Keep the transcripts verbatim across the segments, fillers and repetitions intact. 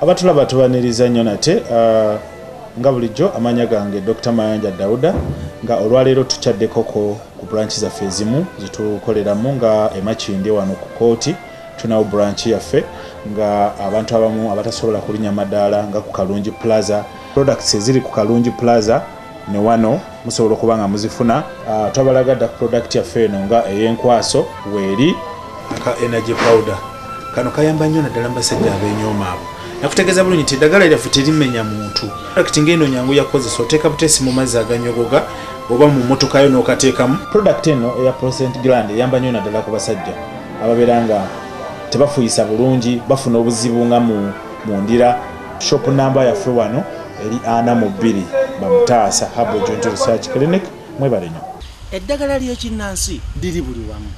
abatulaba tubaniriza nnyo nate uh, nga bulijjo amanya gange Doctor Mayanja Dauda nga olwaleero tukyaddekoko ku branch zaffe ezimu zitukoleramu nga emakindi wano ku kooti tunawo branch yaffe nga abantu abamu abatasobola kulinya madaala nga ku Kalungi Plaza products eziri ku Kalungi Plaza ne wano musobola okuba nga muzifuna uh, twabalagadda ku product yaffe eno nga ey'enkwaso weeri aka energy powder kano kayamba nnyo naddala mbasajja ab'enyooma abo nakutegeeza bulungi nti eddagala lyaffe terimenya muntu product ng'eno nyangu yakozesa oteeka butesi mu mazzi aganyogoga oba mu mmotoka yo n'okateekamu product eno eya prostate gland eyamba nnyo naddala ku basajja ababeera nga tebafuyisa bulungi bafuna obuzibu nga mu, mu ndira shop number yaffe wano eri ana mu bbiri bamutaasa Herbal Joint Research Clinic mwebale nnyo. Eddagala ly'ekinnansi liri buli wamu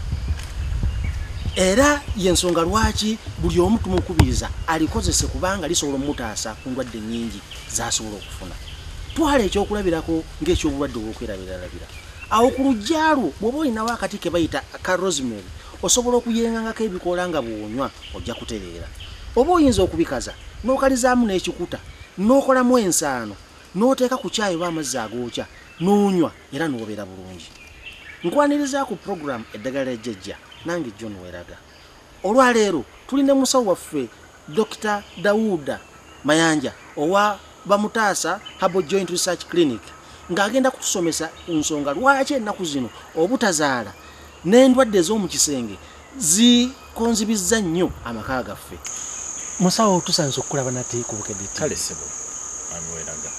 era yensonga lwaki buli omu tumukubiriza alikozese kubanga lisobola omutaasa ku ndwadde nnyingi zasobola okufuna. Twala ekyokulabirako ng'ekyobulwadde obw'okwerabiralabira awo ku lujjaalwo bw'oba olinawo akati ke bayita aka rosemary osobola okuyengangako ebikoola nga bw'onywa ojja kutereera. Oba oyinza okubikaza n'okalizaamu n'ekikuta n'okolamu ensaano n'oteeka ku caayi oba amazzi agookya n'onywa era n'obeera bulungi. Nkwaniriza ku program eddagala Jjaja nange John Weraga. Olwaleero tulina musawo waffe Doctor Dauda Mayanja owa bamutaasa Herbal Joint Research Clinic ng'agenda kutusomesa ensonga lwaki ennaku zino obutazaala n'endwadde ez'omu kisenge zikonzibizza nnyo amaka gaffe. Musawo tusanze okulaba nate ku Bukedde T V. Kale sebo Mwami Weraga.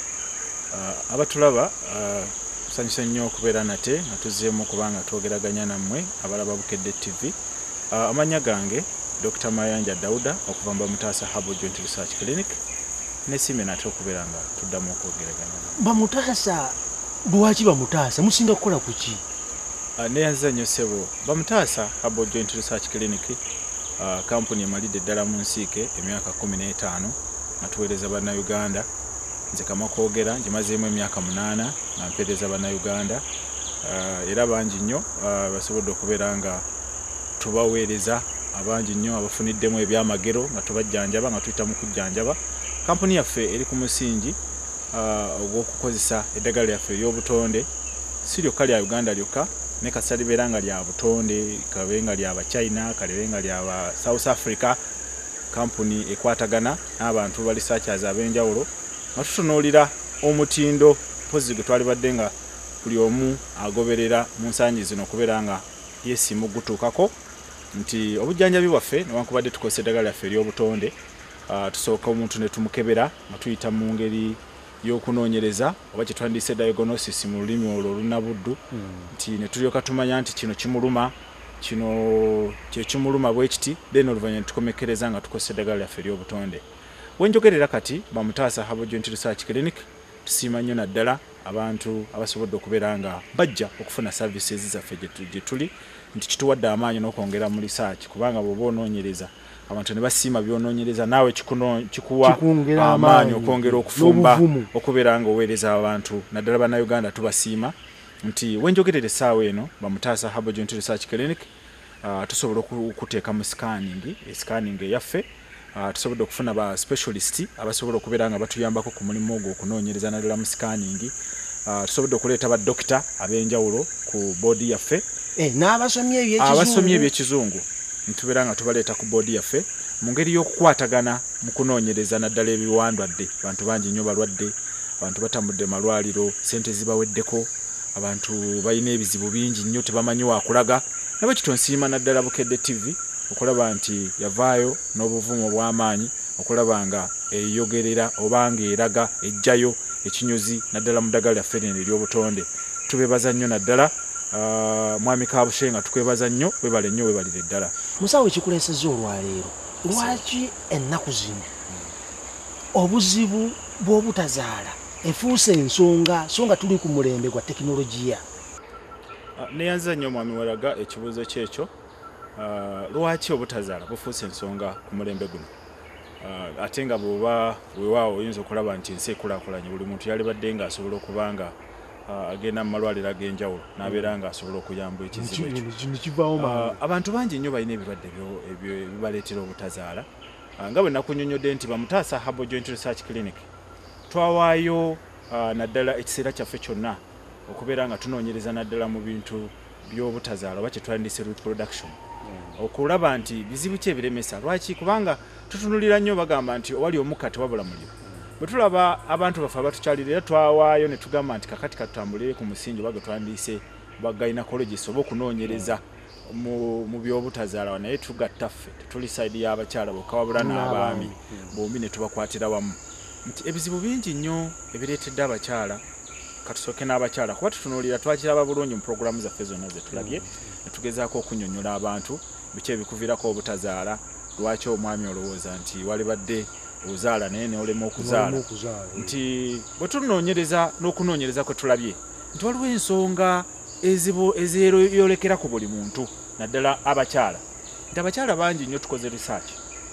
Uh, abatulaba uh, tusanyusa nnyo okubeera nate nga tuzzeemu kubanga twogeraganya nammwe abalaba Bukedde T V. Uh, amanya gange Doctor Mayanja Dauda okuva mu bamutaasa Herbal Joint Research Clinic nesime nate okubeera nga tuddamu okwogeraganya nammwe. Bamutaasa lwaki bamutaasa musinga kukola ku ki? Uh, neyanza nnyo sebo bamutaasa Herbal Joint Research Clinic uh, kampuni emalidde ddala mu nsiike emyaka kumi n'etaano nga tuweereza bannayuganda. Nze kama kwogera ngimazeemu emyaka munaana nga mpeereza bannayuganda uh, era bangi nnyo uh, basobodde okubeera nga tubaweereza abangi nnyo abafuniddemu ebyamagero nga tubajjanjaba nga tuyita mu kujjanjaba. Kampuni yaffe eri ku musingi uh, ogw'okukozesa eddagala lyaffe ery'obutonde si lyokka lya Uganda lyokka ne kasa libeera nga lya butonde kabe nga lyaba China kalebe nga lyaba South Africa. Kampuni ekwatagana n'abantu ba researchers ab'enjawulo nga tutunuulira omutindo pozi gwe twalibadde nga buli omu agoberera mu nsangi zino okubeera nga yesimu gutuukako nti obujjanjabi bwaffe newankubadde tukozesa eddagala lyaffe ery'obutonde uh, tusooka omuntu ne tumukebera nga tuyita mu ngeri y'okunoonyereza oba kye twandiyise diagnosis mu lulimi olwo olunabuddu nti ne tulyoka tumanya nti kino kimuluma kino kye kimuluma bwe kiti then oluvannyuma tukomekereza nga tukozesa eddagala lyaffe ery'obutonde. Wenjogerera kati bamutaasa Herbal Joint Research Clinic tusiima nnyo naddala abantu abasobodde okubeera nga bajja okufuna services zaffe gye tuli nti kituwadde amaanyi n'okwongera mu research kubanga bw'oba onoonyereza abantu ne basiima by'onoonyereza naawe kikuwa amaanyi okwongera okufumba okubeera nga oweereza abantu naddala bannayuganda tubasiima nti wenjogerera essaawa eno bamutaasa Herbal Joint Research Clinic uh, tusobola okuteeka mu scanning scanning eyaffe. Uh, tusobodde okufuna ba specialist abasobola okubeera nga batuyambako ku mulimu ogwo okunoonyereza naddala mu scanning. Uh, tusobodde okuleeta ba dokita ab'enjawulo ku boodi yaffe eh, n'abasomye eby'ekizungu abasomye eby'ekizungu ntubeera nga tubaleeta ku boodi yaffe mu ngeri y'okukwatagana mu kunoonyereza naddala ebiwandwadde. Abantu bangi nnyo balwadde, abantu batambudde malwaliro, sente zibaweddeko, abantu balina ebizibu bingi nnyo tebamanyi wakulaga. Nabwe kito nsiima naddala Bukedde T V okulaba nti yavaayo n'obuvumu bw'amaanyi okulaba nga eyogerera obanga eraga ejjayo ekinyuzi naddala mu ddagala lyaffe lino ery'obutonde. Tubeebaza nnyo naddala uh, mwami Kabushenga tukwebaza nnyo webale nnyo webalire ddala. Musawo ekikuleesezza olwaleero lwaki ennaku zino obuzibu bw'obutazaala efuuse ensonga so nga tuli ku mulembe gwa tekinologiya? Uh, neyanza nnyo mwami Weraga ekibuuzo kyekyo. Uh, lwaki obutazaala bufuuse ensonga ku mulembe guno? Uh, ate nga bw'oba weewaawo oyinza okulaba nti ensi ekulaakulanye buli muntu yalibadde nga asobola okuba nga uh, agenda mu malwaliro ag'enjawulo n'abeera nga asobola okuyamba ekizibu ekyo. Uh, abantu bangi nnyo balina ebirwadde ebyo ebibaleetera obutazaala nga bwe nakunyonyodde nti Bamutaasa Herbal Joint Research Clinic twawaayo uh, naddala ekiseera kyaffe kyonna okubeera nga tunoonyereza naddala mu bintu by'obutazaala oba kye twandise reproduction mm. okulaba nti bizibu ki ebiremesa lwaki kubanga tutunulira nnyo bagamba nti owali omukka tewabula muliro mm. bwe tulaba abantu baffe abatukyalira era twawaayo ne tugamba nti kakati katutambulire ku musingi oba gwe twandise ba gynecologist oba okunoonyereza mm. mu, mu by'obutazaala naye tugatta ffe tuli side y'abakyala bokka wabula n'abaami mm. bombi ne tubakwatira wamu nti ebizibu bingi nnyo ebireetedde abakyala katusooke n'abakyala kuba tutunuulira twakiraba bulungi mu programu zaffe zonna ze tulabye ne tugezaako okunnyonnyola abantu biki ebikuviirako obutazaala lwaki omwami olowooza nti wali badde ozaala naye neolema okuzaala nti bwe tunoonyereza n'okunoonyereza kwe tulabye nti waliwo ensonga ezeeyolekera ku buli muntu naddala abakyala nti abakyala bangi nnyo tukoze research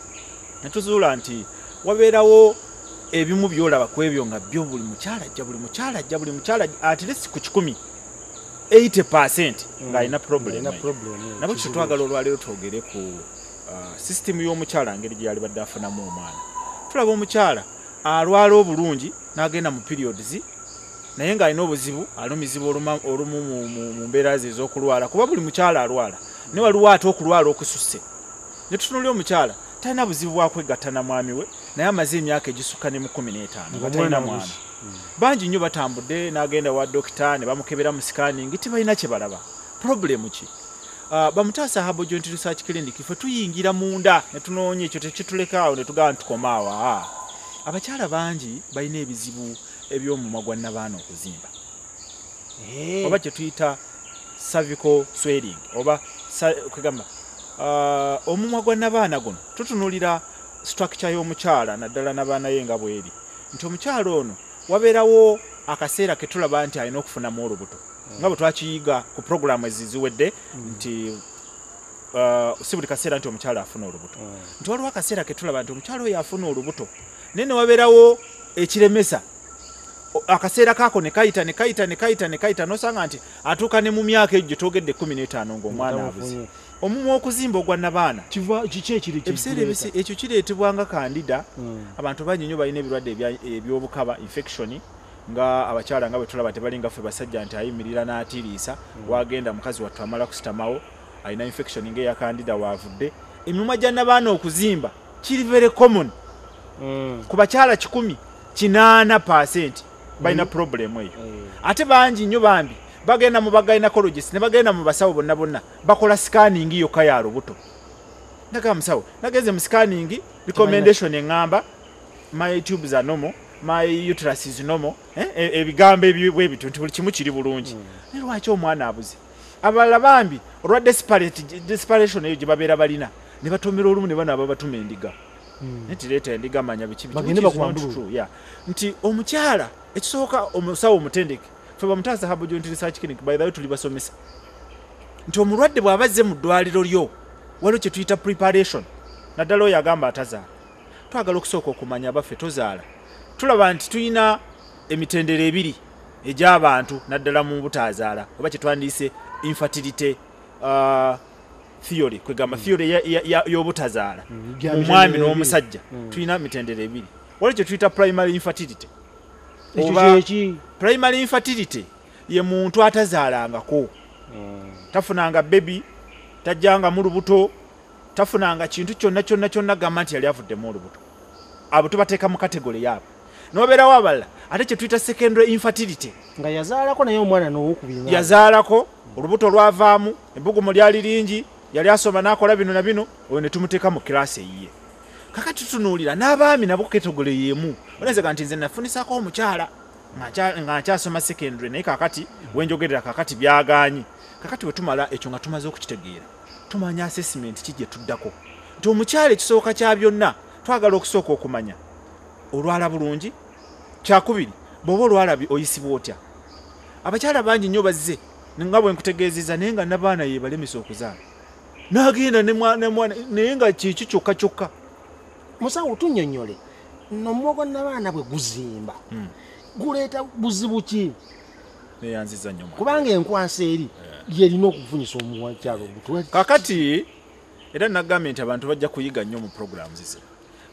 ne tuzuula nti wabeerawo ebimu byolaba ku ebyo nga byo buli mukyala ajja buli mukyala ajja buli mukyala at least ku kikumi eighty percent ng'alina problem nabo kyo twagala olwaleero twogere ku system y'omukyala ngeri gye yali badde afunamu omwana tulaba omukyala alwala obulungi n'agenda mu periods naye ng'alina obuzibu alumizibu olumu mu mbeera ze ez'okulwala kuba buli mukyala alwala ne waliwo ate okulwala okususse ne tutunulira omukyala talina buzibu bwa kwegatta na mwami we naye amaze emyaka egisukka ne mu kumi n'etaano nga talina mwana bangi nnyo batambudde n'agenda wa dokita ne bamukebera mu scanning tibalina kye balaba problem ki uh, Bamutaasa Herbal Joint Research Clinic ffe tuyingira munda ne tunoonya ekyo tekitulekaawo ne tugamba ntukomaawo abakyala bangi balina ebizibu eby'omumwa gwa nnabaana okuzimba hey. oba kye tuyita cervical swelling oba kwegamba uh, omumwa gwa nnabaana guno tutunulira structure y'omukyala naddala n'abaana ye nga bweri nti omukyala ono wabeerawo akaseera ke tulaba nti alina okufunamu olubuto mm. nga bwe twakiyiga ku programu eziziwedde mm. nti uh, si buli kaseera nti omukyala afuna olubuto mm. nti waliwo akaseera ke tulaba nti omukyala oyo afuna olubuto naye ne wabeerawo ekiremesa akaseera kaako ne kayita ne kayita ne kayita ne kayita n'osanga nti atuuka ne mu myaka egyo gyetwogedde kumi n'etaano ng'omwana abuze omumwa okuzimba ogwa nnabaana ebiseera ekyo kireetebwa nga kandida mm. abantu bangi nnyo balina ebirwadde ebyobukaba infection nga abakyala nga bwe tulaba tebalinga ffe basajja nti ayimirira n'atiriisa mm. wagenda mukazi wattu amala kusitamawo alina infection ng'eya kandida waavudde emimwa gya nnabaana okuzimba kiri very common mm. ku bakyala kikumi kinaana percent balina mm. problem eyo mm. ate bangi nnyo bambi bagenda mu gynecologist ne bagenda mu basawo bonna bonna bakola scanning yokka ya lubuto ndaga musawo nageze mu scanning recommendation engamba my tubes are normal my uterus is normal eh ebigambo ebyo bituntu buli kimu kiri bulungi mm. ne lwaki omwana abuze abalala bambi olwa desperate desperation eyo gye babeera balina ne batomera olumu ne bana ababatuma endiga mm. netireeta endiga manya biki biki yeah. nti omukyala ekisooka omusawo omutendeke ffe Bamutaasa Herbal Joint Research Clinic by the way tuli basomesa nti omulwadde bw'abazze mu ddwaliro lyo waliwo kye tuyita preparation naddala oyo agamba atazaala twagala okusooka okumanya abaffe tozaala tulaba nti tulina emitendera ebiri egy'abantu naddala mu butaazaala oba kye twandiise infertility uh, theory kwegamba mm. theory y'obutazaala mu mwami n'omusajja mm. tulina mitendera ebiri waliwo kye tuyita primary infertility oba primary infertility ye muntu atazaalangako mm. tafunanga baby tajjanga mu lubuto tafunanga kintu kyonna kyonna kyonna gamba nti yali avudde mu lubuto abo tubateeka mu kategole yaabo nobeerawo abalala ate kye tuyita secondary infertility nga yazaalako naye omwana n'owokubiri yazaalako olubuto lwavaamu ebbugumu lyali lingi yali asoma n'akola bino na bino oyo ne tumuteeka mu kirasi eyiye kakati tutunuulira n'abaami nabo kategole yemu olenzeka nti nze nafunisaako omukyala nga nkyasoma secondary naye kakati wenjogerera kakati byagaanyi kakati bwe tumala ekyo nga tumaze okukitegeera tumanya assessment kijje tuddako nti omukyala ekisooka kya byonna twagala okusooka okumanya olwala bulungi kyakubiri bw'oba olwala oyisibwa otya abakyala bangi nnyo bazze nga bwe nkutegeezeza naye nga nabaana ye balemesa okuzaala n'agenda ne mwana naye nga kiki kyokka kyokka musawo tunnyonnyole n'omumwa gwa nnabaana bwe guzimba hmm. guleeta buzibu ki neyanziza nnyo kubanga enkwasa eri yerina okufunyisa omuwakyalo obutwe kakati era nagambye nti abantu bajja kuyiga nnyo mu programs ze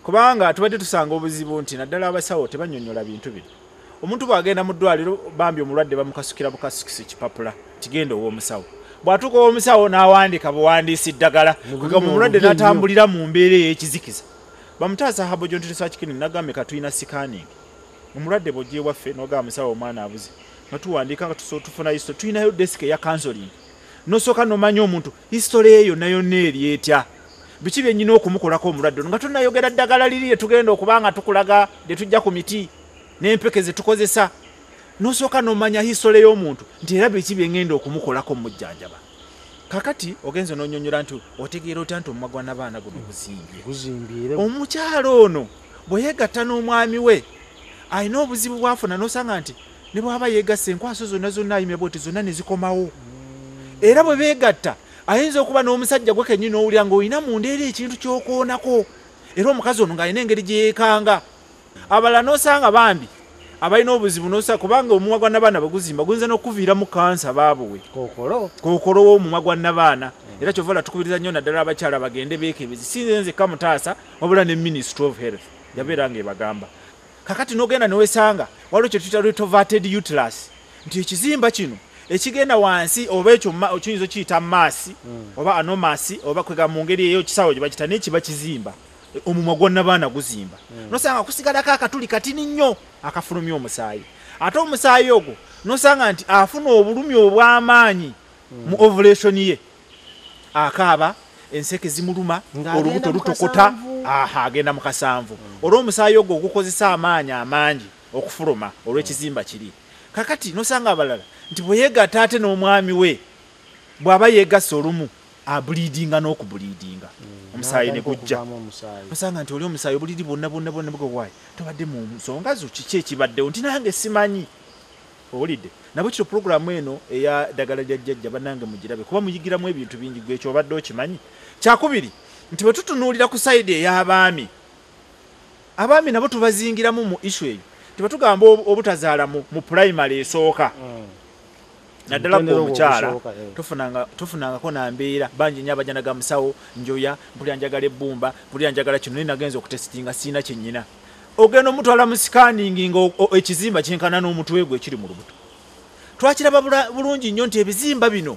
kubanga tubadde tusanga obuzibu nti naddala abasawo tebanyonyola bintu bino. Omuntu bw'agenda mu ddwaliro bambi omulwadde bamukasukira bukasukisi kipapula kigenda ow'omusawo. Bw'atuuka ow'omusawo n'awandiika buwandiisi ddagala kuga omulwadde n'atambulira mu mbeera ey'ekizikiza. Bamutaasa habo jonti research clinic nagambe katuyina scanning. Omulwadde bw'ojja ewaffe n'ogamba musawo omwana abuze. Natuwandiika nga tuso tufuna history tuyinayo desk ya counseling. Nosooka n'omanya omuntu history eyo nayo neeri etya. Biki byennyina okumukolako omulwadde nga tunayogera ddagala liri lye tugenda okubanga tukulaga lye tujja ku miti n'empeke ze tukozesa. Nosooka n'omanya history y'omuntu nti era biki byengenda okumukolako mujjanjaba. Kakati ogenze n'onyonyola nti otegeera otya nti omumwa gwa n'abaana guno guzimbye. Omukyalo ono bwe yeegatta n'omwami we ayina obuzibu bwafuna n'osanga nti ne bw'aba yeegasse enkwaso zonna zonna ayime bwoti zonna ne zikomawo. Era bwe beegatta ayinza okuba n'omusajja gwe kennyini owulira ng'olina mu ndeera ekintu ky'okoonako. Era omukazi ono ng'alina engeri gye yeekanga. Abalala n'osanga bambi abalina obuzibu n'osanga kubanga omumwa gwa n'abaana bwe guzimba guyinza n'okuviira mu kansa baabuwe. Kookolo. Kookolo w'omumwa gwa n'abaana. Era kyova tukubiriza nnyo naddala abakyala bagende beekebezi. Si nze nzekka Mutaasa wabula ne Ministry of Health yabeera ng'ebagamba. Kakati n'ogenda n'owesanga waliwo kye tuyita retroverted uterus nti ekizimba kino ekigenda wansi oba ekyo kiyinza okiyita maasi oba anomasi oba kwega mu ngeri eyo kisawo gye bakita n'ekiba kizimba omumwa gwa n'abaana guzimba. Nosanga kusigalako akatuli katini nnyo akafulumya omusaayi. Ate omusaayi ogwo nosanga nti afuna obulumi obw'amaanyi mu ovulation ye. Akaaba enseke zimuluma olubuto lutokota aha agenda mu kasanvu. Olwo omusaayi ogwo ogukozesa amaanyi amangi okufuluma olw'ekizimba kiri. Kakati nosanga abalala nti bwe yeegatta ate n'omwami we bw'aba yeegasse olumu ableedinga n'okubleedinga omusaayi ne gujja. Osanga nti oli omusaayi obuliri bwonna bwonna bwonna bw'owaayi tobadde mu nsonga zo kiki ekibaddewo nti nange simanyi. Owulidde nabo kino pulogulaamu eno eya ddagala lya Jjaja bannange mugirabe kuba muyigiramu ebintu bingi gwe ekyo obadde okimanyi. Kyakubiri nti bwe tutunuulira ku sayidi ey'abaami abaami nabo tubazingiramu mu issue eyo tebatugamba obutazaala mu, mu primary esooka. Mm. Naddala omukyala tufunanga tufunangako nambeera bangi nnyo abajja naga musawo njoya mpulira njagala ebbumba mpulira njagala kino naye nagenza okutesitinga siina kyennyina. Ogenda omutwala mu scanning nga ekizimba kyenkana n'omutwe gwe ekiri mu lubuto. Twakiraba bulungi nnyo nti ebizimba bino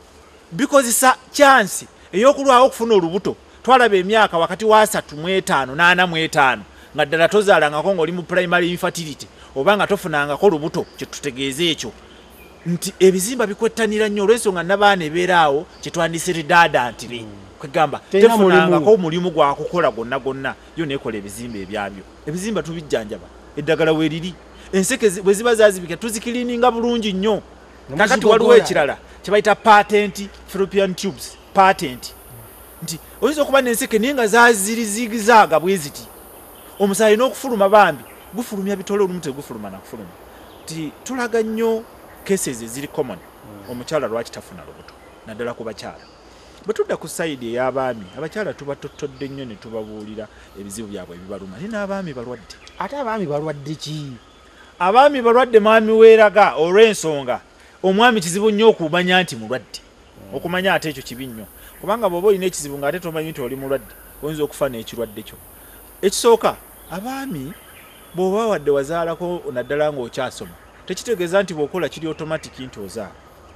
bikozesa chance ey'okulwawo okufuna olubuto. Twalaba emyaka wakati wa asatu mu etaano n'ana mu etaano nga ddala tozaalangako ng'oli mu primary infertility oba nga tofunangako lubuto kye tutegeeza ekyo nti ebizimba bikwettanira nnyo olw'ensonga n'abaana ebeeraawo kye twandise redundantly kwegamba tefunangako omulimu gwa kukola gwonna gwonna yo neekola ebizimba ebyabyo. Ebizimba tubijjanjaba eddagala weeriri enseke bwe ziba zaazibika tuzikiriininga bulungi nnyo. Kakati waliwo ekirala kye bayita patent fallopian tubes patent nti oyinza okuba n'enseke naye nga zaazirizigizaaga bwe ziti omusaayi n'okufuluma bambi gufulumya bitole olumu tegufuluma nakufuluma. Nti tulaga nnyo cases eziri common omukyala lwaki tafuna lubuto naddala ku bakyala. Bwe tudda ku sayidi ey'abaami abakyala tuba tottodde nnyo ne tubabuulira ebizibu byabwe ebibaluma naye n'abaami balwadde. Ate abaami balwadde ki? Abaami balwadde mwami weeraga olw'ensonga omwami kizibu nnyo okumanya nti mulwadde. Okumanya ate ekyo kibi nnyo kubanga bw'oba olina ekizibu ng'ate tomanyi nti oli mulwadde oyinza okufa n'ekirwadde kyo. Ekisooka abaami bw'oba wadde wazaalako naddala ng'okyasoma tekitegeeza nti bw'okola kiri automatic nti ozaala.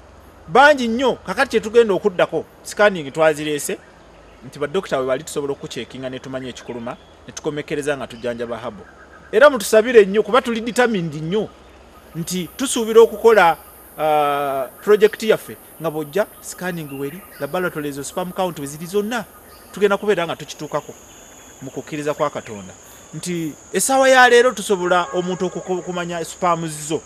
Bangi nnyo kakati kye tugenda okuddako scanning twazireese nti baddokita bwe bali tusobola okucekinga ne tumanya ekikuluma ne tukomekereza nga tujjanjaba habo. Era mutusabire nnyo kuba tuli determined nnyo nti tusuubira okukola uh, project yaffe nga bw'ojja scanning weri laboratory ezo sperm count we ziri zonna tugenda kubeera nga tukituukako mu kukkiriza kwa Katonda nti essaawa ya leero tusobola omuntu okumanya sperm zo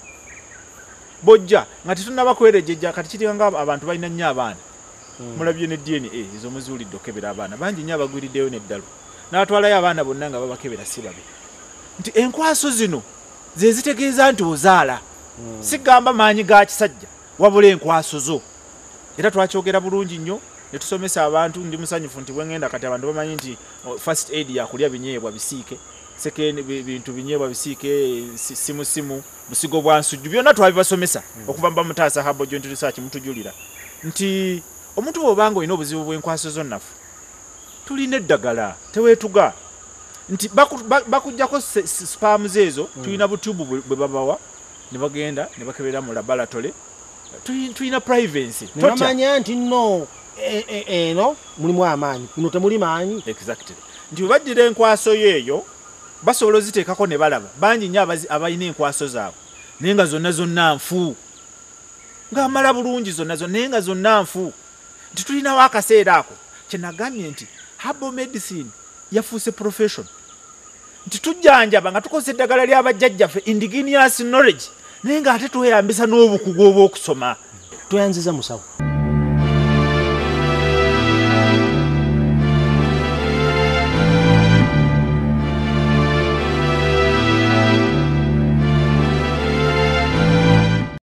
bojja nga tetunaba kwerejeja kati kiringa nga abantu balina nnyo abaana. Mm. Mulabye ne D N A ezo muzuulidde okebera abaana bangi nnyo abagwiriddeyo n'eddalo n'atwalayo abaana bonna nga babakebera si babe. Nti enkwaso zino ze zitegeeza nti ozaala. Mm. Sigamba maanyi ga kisajja wabula enkwaso zo. Era twakyogera bulungi nnyo ne tusomesa abantu ndi musanyufu nti bwengenda kati abantu bamanyi nti first aid yakulya binyeebwa bisiike second bintu binyeebwa bisiike simu simu busigo bwa nsujju byonna twabibasomesa. Mm. Okuva mba Mutaasa Habo Joint Research mutujulira nti omuntu bw'obanga olina obuzibu bw'enkwaso zo nnafu tulina eddagala teweetuga nti bakujjako spams ezo tulina butubu bwe babawa ne bagenda ne bakebera mu laboratory tulina privacy namanya nti no eno mulimu amaanyi kuno temuli maanyi exactly nti bajjira enkwaso yeeyo basobola oziteekako ne balaba bangi nnyo abalina enkwaso zaabwe naye nga zonna zonna nfu ng'amala bulungi zonna zonna naye nga zonna nfu nti tulinawo akaseera ako kyenagambye nti herbal medicine yafuuse profession nti tujjanjaba nga tukozesa eddagala ly'abajjajjaffe indigenous knowledge naye ng'ate tweyambisa n'obukugu obw'okusoma tweyanziza musawo